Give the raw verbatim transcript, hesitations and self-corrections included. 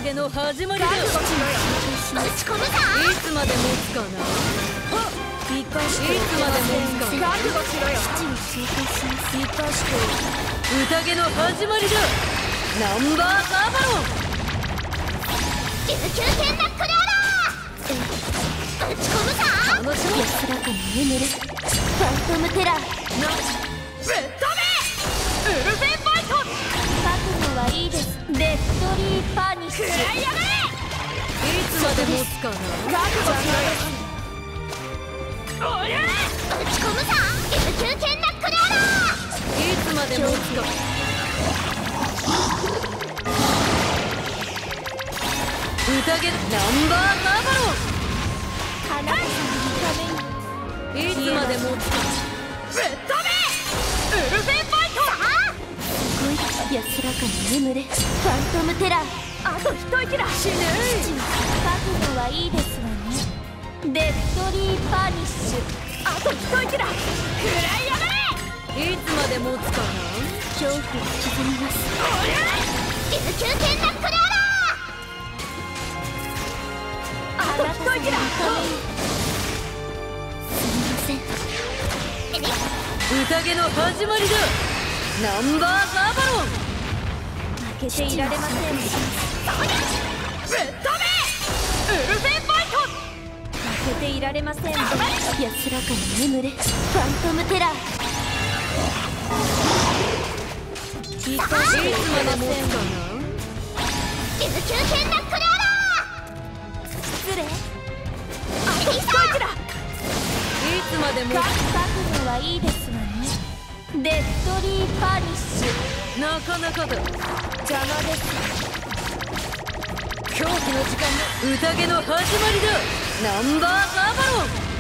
宴の始まりだ。 打ち込むぞ。 いつまで持つかな。生かしていつまで持つかな。 覚悟しろよ。 生かして宴の始まりだ。ナンバーガーバロンじゅうきゅうけんナックルアラー。打ち込むぞ。 楽しみ。 安らかに眠るファントムテラー。 なぶっ飛べウルフェンバイト。 覚悟はいいです。デッドリーパニッシュ。 いつまで持つかな。 覚悟しろよ。 おりゃ打ち込むぞ。じゅうきゅうけんナックルアラー。 いつまで持つか。宴ナンバーガーバロン花子様のためにいつまで持つか。ぶっ飛べウルフェンバイト。 すごい安らかに眠れファントムテラー。 あと一息だ。死ぬ。 覚悟はいいですわね。デッドリーパニッシュ。 あと一息だ。くらいやがれ。いつまで持つかな。 恐怖を刻みます。 おりゃじゅうきゅうけんナックルアラー。 あと一息だ。 すみません。 宴の始まりだ。ナンバーガーバロン負けていられません。 ぶっ飛べウルフェンバイト。 負けていられません。安らかに眠れファントムテラー。 いつまで持つかな。 じゅうきゅうけんナックルアラー。失礼。 あと一息だ。いつまで持つか。 覚悟はいいですわね。デッドリーパニッシュ。 なかなかだ。 邪魔です。 狂気の時間だ。宴の始まりだ。ナンバーガーバロン